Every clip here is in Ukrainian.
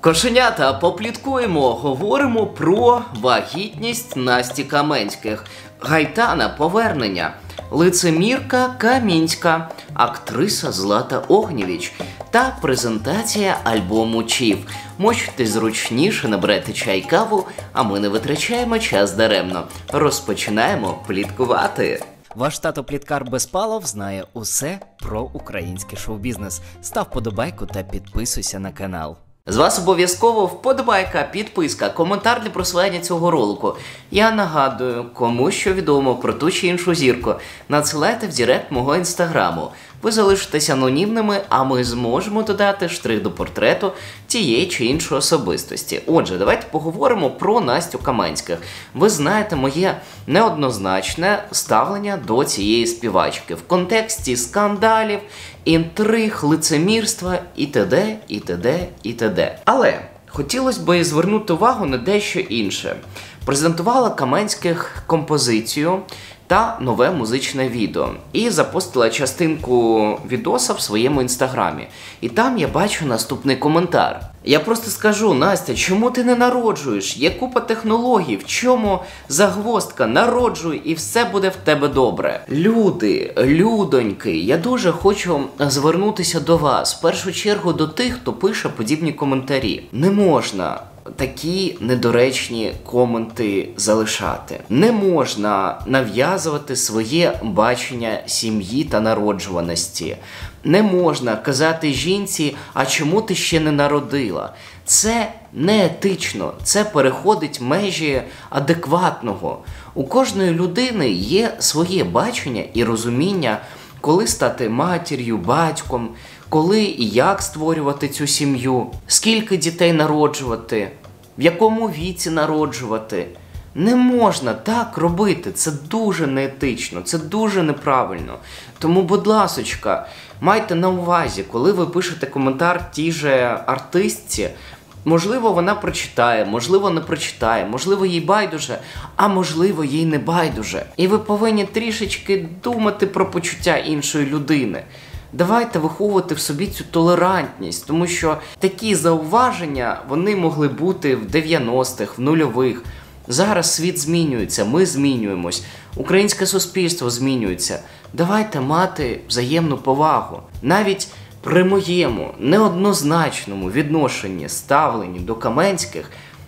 Кошенята, попліткуємо, говоримо про вагітність Насті Каменських, Гайтана повернення, лицемірка Камінська, актриса Злата Огнєвіч та презентація альбому «Чіф». Мочте зручніше, наберете чай-каву, а ми не витрачаємо час даремно. Розпочинаємо пліткувати. Ваш тато-пліткар Безпалов знає усе про український шоу-бізнес. Став подобайку та підписуйся на канал. З вас обов'язково вподобайка, підписка, коментар для просування цього ролику. Я нагадую, кому що відомо про ту чи іншу зірку, надсилайте в директ мого інстаграму. Ви залишитесь анонімними, а ми зможемо додати штрих до портрету тієї чи іншої особистості. Отже, давайте поговоримо про Настю Каменських. Ви знаєте моє неоднозначне ставлення до цієї співачки в контексті скандалів, інтриг, лицемірства і т.д., і т.д., і т.д. Але хотілося б і звернути увагу на дещо інше. Презентувала Каменських композицію та нове музичне відео. І запостила частинку відоса в своєму інстаграмі. І там я бачу наступний коментар. Я просто скажу: Настя, чому ти не народжуєш? Є купа технологій, в чому загвоздка? Народжуй і все буде в тебе добре. Люди, людоньки, я дуже хочу звернутися до вас. В першу чергу до тих, хто пише подібні коментарі. Не можна такі недоречні коменти залишати. Не можна нав'язувати своє бачення сім'ї та народжуваності. Не можна казати жінці: а чому ти ще не народила? Це неетично, це переходить межі адекватного. У кожної людини є своє бачення і розуміння, коли стати матір'ю, батьком, коли і як створювати цю сім'ю, скільки дітей народжувати, в якому віці народжувати. Не можна так робити, це дуже неетично, це дуже неправильно. Тому, будь ласочка, майте на увазі, коли ви пишете коментар тій же артистці, можливо, вона прочитає, можливо, не прочитає, можливо, їй байдуже, а можливо, їй не байдуже. І ви повинні трішечки думати про почуття іншої людини. Давайте виховувати в собі цю толерантність, тому що такі зауваження, вони могли бути в 90-х, в нульових. Зараз світ змінюється, ми змінюємось, українське суспільство змінюється. Давайте мати взаємну повагу. Навіть при моєму неоднозначному відношенні, ставленні до Каменських,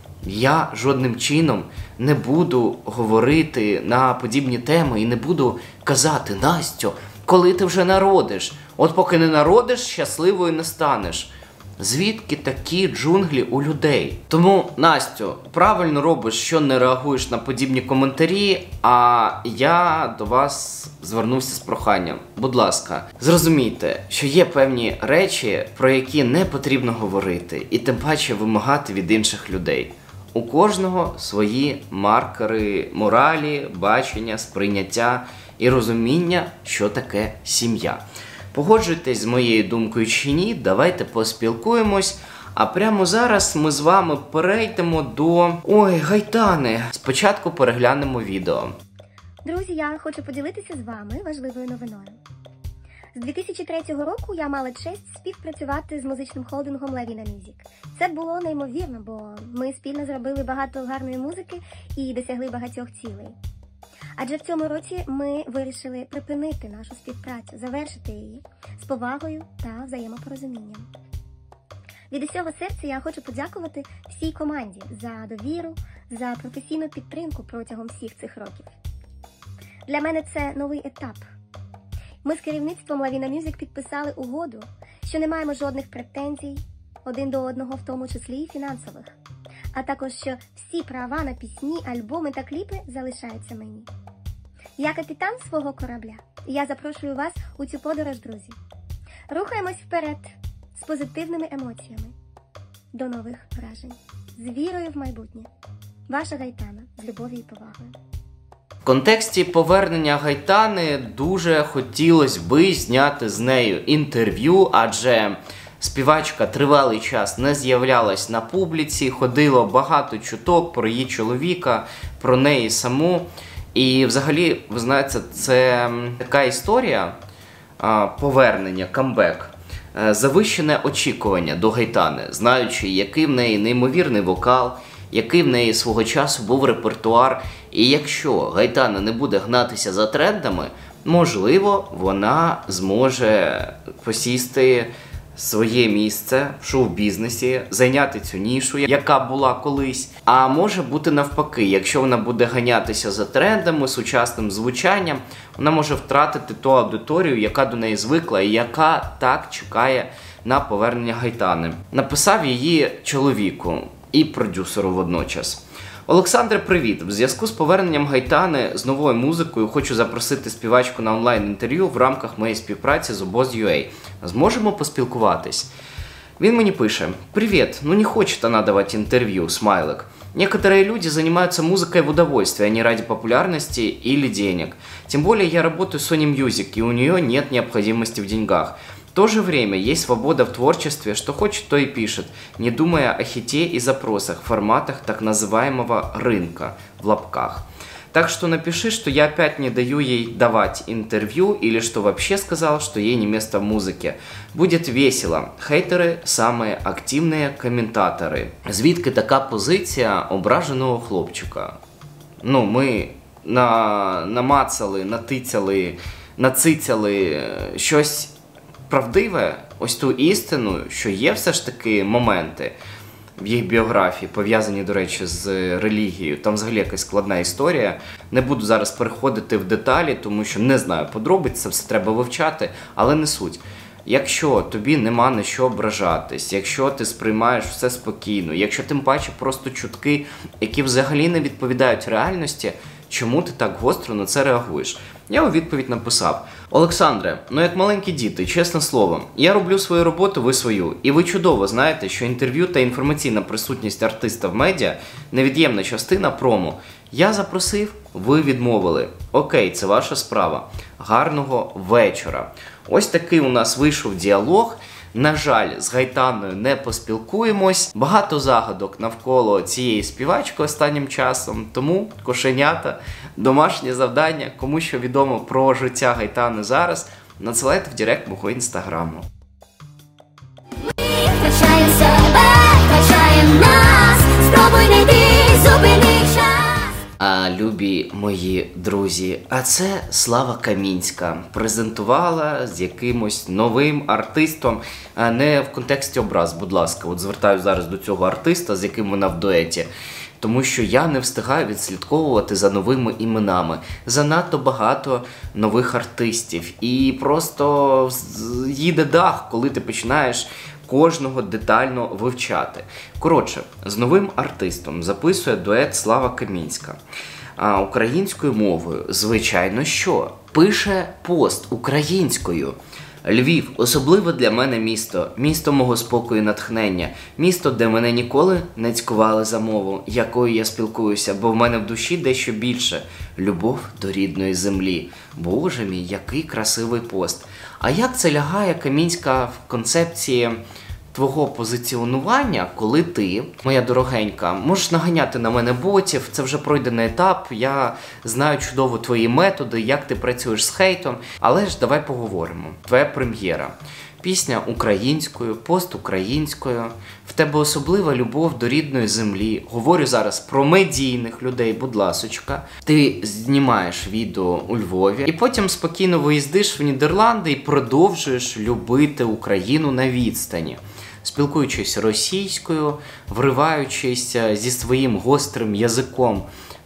я жодним чином не буду говорити на подібні теми і не буду казати: Настю, коли ти вже народиш? От поки не народиш, щасливою не станеш. Звідки такі джунглі у людей? Тому, Настю, правильно робиш, що не реагуєш на подібні коментарі, а я до вас звернувся з проханням. Будь ласка, зрозумійте, що є певні речі, про які не потрібно говорити, і тим паче вимагати від інших людей. У кожного свої маркери моралі, бачення, сприйняття і розуміння, що таке сім'я. Погоджуйтесь з моєю думкою чи ні, давайте поспілкуємось. А прямо зараз ми з вами перейдемо до... Гайтани. Спочатку переглянемо відео. Друзі, я хочу поділитися з вами важливою новиною. З 2003 року я мала честь співпрацювати з музичним холдингом Lavina Music. Це було неймовірно, бо ми спільно зробили багато гарної музики і досягли багатьох цілей. Адже в цьому році ми вирішили припинити нашу співпрацю, завершити її з повагою та взаємопорозумінням. Від усього серця я хочу подякувати всій команді за довіру, за професійну підтримку протягом всіх цих років. Для мене це новий етап. Ми з керівництвом Lavina Music підписали угоду, що не маємо жодних претензій один до одного, в тому числі і фінансових. А також, що всі права на пісні, альбоми та кліпи залишаються мені. Я капітан свого корабля, і я запрошую вас у цю подорож, друзі. Рухаємось вперед з позитивними емоціями. До нових вражень. З вірою в майбутнє. Ваша Гайтана. З любов'ю і повагою. В контексті повернення Гайтани дуже хотілося би зняти з нею інтерв'ю, адже співачка тривалий час не з'являлась на публіці, ходило багато чуток про її чоловіка, про неї саму. І взагалі, ви знаєте, це така історія повернення, камбек. завищене очікування до Гайтани, знаючи, який в неї неймовірний вокал, який в неї свого часу був репертуар. І якщо Гайтана не буде гнатися за трендами, можливо, вона зможе посісти своє місце в шоу-бізнесі, зайняти цю нішу, яка була колись. А може бути навпаки, якщо вона буде ганятися за трендами, сучасним звучанням, вона може втратити ту аудиторію, яка до неї звикла і яка так чекає на повернення Гайтани. Написав її чоловіку і продюсеру водночас. Олександре, привіт! В зв'язку з поверненням Гайтани з новою музикою хочу запросити співачку на онлайн-інтерв'ю в рамках моєї співпраці з Обоз.ua. Зможемо поспілкуватись? Він мені пише: «Привет, не хочет она давать интервью, смайлик. Некоторые люди занимаются музыкой в удовольствие, а не ради популярности или денег. Тем более я работаю с Sony Music, и у нее нет необходимости в деньгах. В то же время есть свобода в творчестве, что хочет, то и пишет, не думая о хите и запросах, форматах так называемого рынка, в лапках. Так что напиши, что я опять не даю ей давать интервью, или что вообще сказал, что ей не место в музыке. Будет весело. Хейтеры – самые активные комментаторы». Звідки така позиція ображеного хлопчика? Ми намацали, натицяли, нацицяли щось правдиве, ось ту істину, що є все ж таки моменти в їх біографії, пов'язані, до речі, з релігією. Там взагалі якась складна історія. Не буду зараз переходити в деталі, тому що не знаю подробиць, це все треба вивчати, але не суть. Якщо тобі нема на що ображатись, якщо ти сприймаєш все спокійно, якщо тим паче просто чутки, які взагалі не відповідають реальності, чому ти так гостро на це реагуєш? Я у відповідь написав: «Олександре, як маленькі діти, чесне слово, я роблю свою роботу, ви свою. І ви чудово знаєте, що інтерв'ю та інформаційна присутність артиста в медіа – невід'ємна частина промо. Я запросив, ви відмовили. Окей, це ваша справа. Гарного вечора». Ось такий у нас вийшов діалог. На жаль, з Гайтаною не поспілкуємось. Багато загадок навколо цієї співачки останнім часом. Тому, кошенята, домашнє завдання, кому що відомо про життя Гайтани зараз, надсилайте в директ мого інстаграму. Втрачаємо себе, втрачаємо нас, спробуй знайти, зупини час. Любі мої друзі, а це Слава Камінська презентувала з якимось новим артистом, не в контексті образ, будь ласка, от звертаюся зараз до цього артиста, з яким вона в дуеті, тому що я не встигаю відслідковувати за новими іменами. Занадто багато нових артистів, і просто їде дах, коли ти починаєш кожного детально вивчати. Коротше, з новим артистом записує дует Слава Камінська. Українською мовою, звичайно, що? Пише пост українською. «Львів – особливе для мене місто, місто мого спокою і натхнення, місто, де мене ніколи не цькували за мову, якою я спілкуюся, бо в мене в душі дещо більше – любов до рідної землі». Боже мій, який красивий пост. А як це лягає, Камінська, в концепції твого позиціонування, коли ти, моя дорогенька, можеш наганяти на мене ботів, це вже пройдений етап, я знаю чудово твої методи, як ти працюєш з хейтом, але ж давай поговоримо. Твоя прем'єра. Пісня українською, пост українською, в тебе особлива любов до рідної землі. Говорю зараз про медійних людей, будь ласочка. Ти знімаєш відео у Львові і потім спокійно виїздиш в Нідерланди і продовжуєш любити Україну на відстані. Спілкуючись російською, вриваючись зі своїм гострим язиком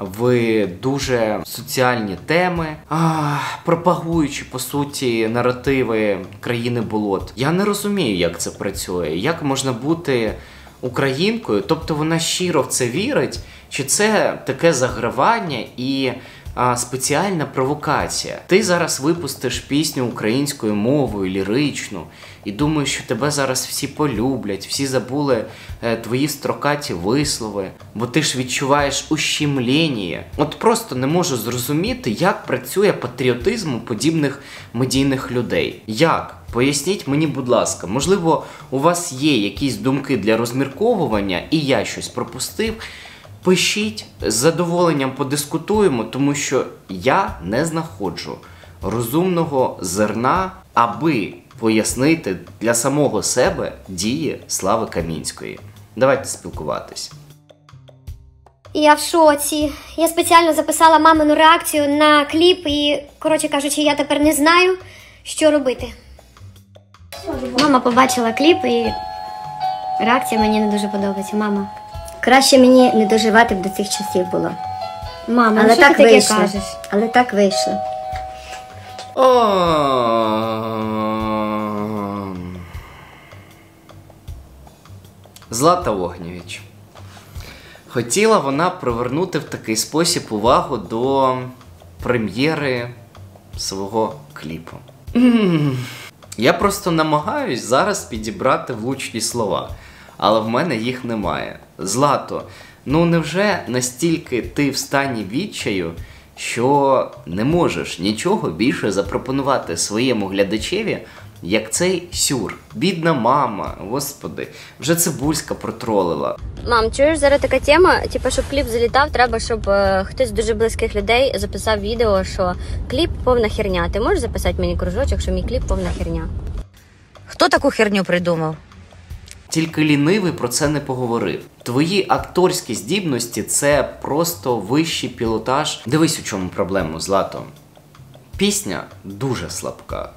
в дуже соціальні теми, пропагуючи, по суті, наративи країни болот. Я не розумію, як це працює, як можна бути українкою, тобто вона щиро в це вірить, чи це таке загравання і спеціальна провокація. Ти зараз випустиш пісню українською мовою, ліричну, і думаєш, що тебе зараз всі полюблять, всі забули твої строкаті вислови, бо ти ж відчуваєш ущемлення. От просто не можу зрозуміти, як працює патріотизм у подібних медійних людей. Як? Поясніть мені, будь ласка, можливо, у вас є якісь думки для розмірковування, і я щось пропустив? Пишіть, з задоволенням подискутуємо, тому що я не знаходжу розумного зерна, аби пояснити для самого себе дії Слави Камінської. Давайте спілкуватись. Я в шоці. Я спеціально записала мамину реакцію на кліп і, коротше кажучи, я тепер не знаю, що робити. Мама побачила кліп і реакція мені не дуже подобається. Мама. Краще мені не доживати б до цих часів було. Мама, Але що так ти таке вийшло. кажеш? Але так вийшло. Злата Огнєвіч. Хотіла вона привернути в такий спосіб увагу до прем'єри свого кліпу. Я просто намагаюсь зараз підібрати влучні слова, але в мене їх немає. Злато, ну невже настільки ти в стані відчаю, що не можеш нічого більше запропонувати своєму глядачеві, як цей сюр? Бідна мама, господи, вже Цибульська протролила. Мам, чуєш, зараз така тема, типу, щоб кліп залітав, треба, щоб хтось з дуже близьких людей записав відео, що кліп повна херня. Ти можеш записати мені кружочок, що мій кліп повна херня? Хто таку херню придумав? Тільки лінивий про це не поговорив. Твої акторські здібності – це просто вищий пілотаж. Дивись, у чому проблема, Злато. Пісня дуже слабка.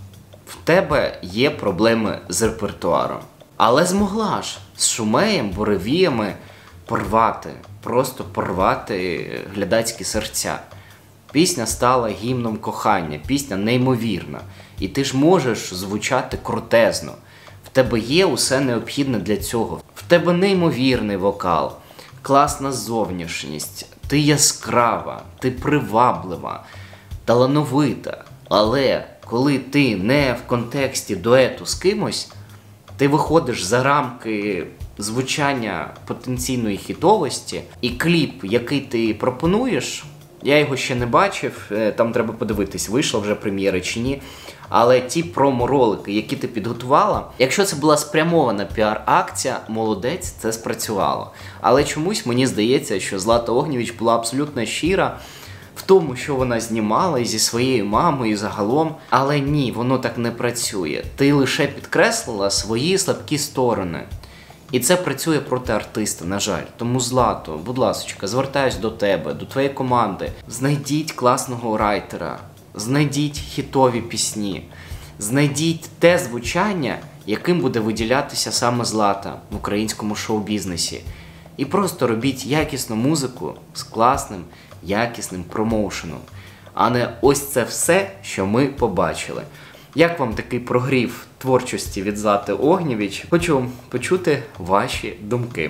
В тебе є проблеми з репертуаром. Але змогла ж з Шумеєм, Буревіями порвати, просто порвати глядацькі серця. Пісня стала гімном кохання, пісня неймовірна. І ти ж можеш звучати крутезно. В тебе є усе необхідне для цього. В тебе неймовірний вокал, класна зовнішність, ти яскрава, ти приваблива, талановита. Але коли ти не в контексті дуету з кимось, ти виходиш за рамки звучання потенційної хітовості, і кліп, який ти пропонуєш, я його ще не бачив, там треба подивитись, вийшла вже прем'єра чи ні, але ті промо-ролики, які ти підготувала, якщо це була спрямована піар-акція, молодець, це спрацювало. Але чомусь мені здається, що Злата Огнєвіч була абсолютно щира в тому, що вона знімала і зі своєю мамою, і загалом. Але ні, воно так не працює. Ти лише підкреслила свої слабкі сторони. І це працює проти артиста, на жаль. Тому, Злато, будь ласочка, звертаюсь до тебе, до твоєї команди. Знайдіть класного райтера, знайдіть хітові пісні, знайдіть те звучання, яким буде виділятися саме Злата в українському шоу-бізнесі. І просто робіть якісну музику з класним, якісним промоушеном. А не ось це все, що ми побачили. Як вам такий прогрів творчості від Злати Огнєвіч? Хочу почути ваші думки.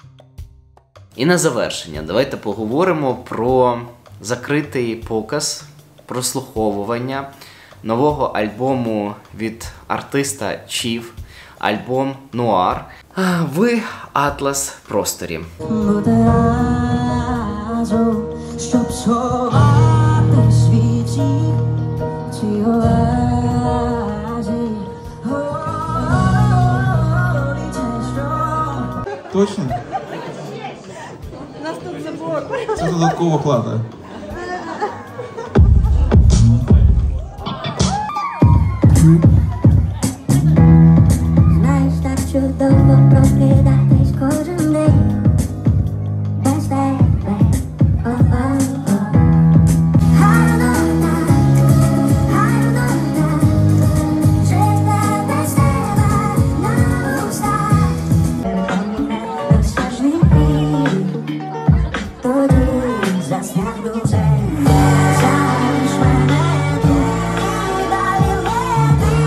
І на завершення давайте поговоримо про закритий показ, прослуховування нового альбому від артиста Чів, альбом «Нуар» в Атлас просторі. Щоб сховати світі ці оазі. Точно? У нас тут забор. Це додаткова плата. Знаєш, так чудово прокидатись кожен день. Без тебе, гарно так, жити без тебе на устах. Скажи ти, тоді засняг дуже. Залиш мене ти, далі лети.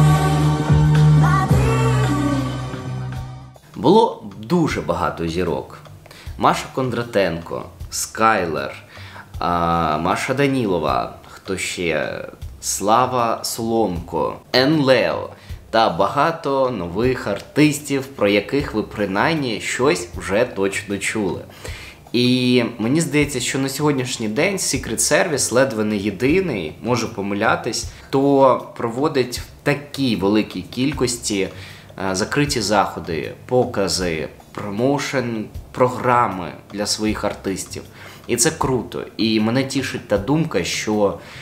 Було дуже багато зірок. Маша Кондратенко, Скайлер, Маша Данілова, хто ще, Слава Соломко, Ен Лео та багато нових артистів, про яких ви принаймні щось вже точно чули. І мені здається, що на сьогоднішній день Secret Service ледве не єдиний, можу помилятись, хто проводить в такій великій кількості закриті заходи, покази, промоушен, програми для своїх артистів. І це круто. І мене тішить та думка, що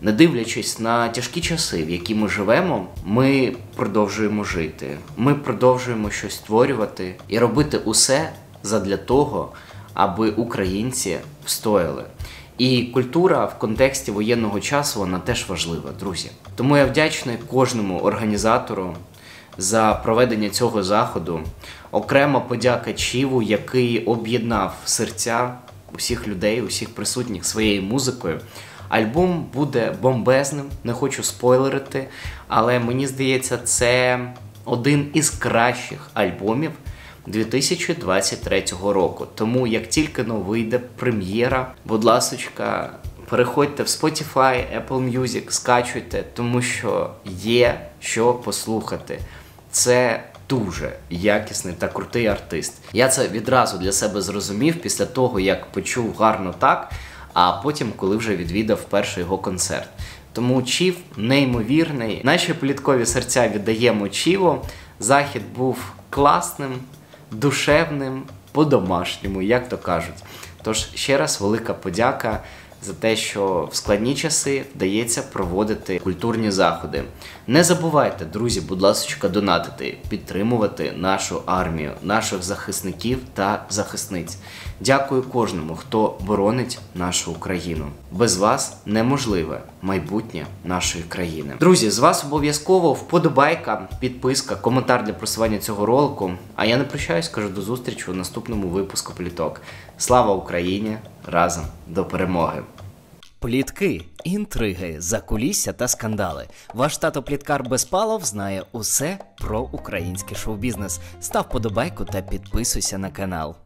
Не дивлячись на тяжкі часи, в які ми живемо, ми продовжуємо жити. Ми продовжуємо щось створювати і робити усе задля того, аби українці встояли. І культура в контексті воєнного часу, вона теж важлива, друзі. Тому я вдячний кожному організатору за проведення цього заходу. Окрема подяка Чіву, який об'єднав серця усіх людей, усіх присутніх своєю музикою. Альбом буде бомбезним, не хочу спойлерити, але мені здається, це один із кращих альбомів 2023 року. Тому як тільки вийде прем'єра, будь ласочка, переходьте в Spotify, Apple Music, скачуйте, тому що є що послухати. Це дуже якісний та крутий артист. Я це відразу для себе зрозумів після того, як почув «Гарно так», а потім, коли вже відвідав перший його концерт. Тому Чів неймовірний. Наші пліткові серця віддаємо Чіву. Захід був класним, душевним, по-домашньому, як то кажуть. Тож ще раз велика подяка за те, що в складні часи вдається проводити культурні заходи. Не забувайте, друзі, будь ласка, донатити, підтримувати нашу армію, наших захисників та захисниць. Дякую кожному, хто боронить нашу Україну. Без вас неможливе майбутнє нашої країни. Друзі, з вас обов'язково вподобайка, підписка, коментар для просування цього ролику. А я не прощаюсь, кажу до зустрічі у наступному випуску Пліток. Слава Україні! Разом до перемоги! Плітки, інтриги, закулісся та скандали. Ваш тато-пліткар Безпалов знає усе про український шоу-бізнес. Став подобайку та підписуйся на канал.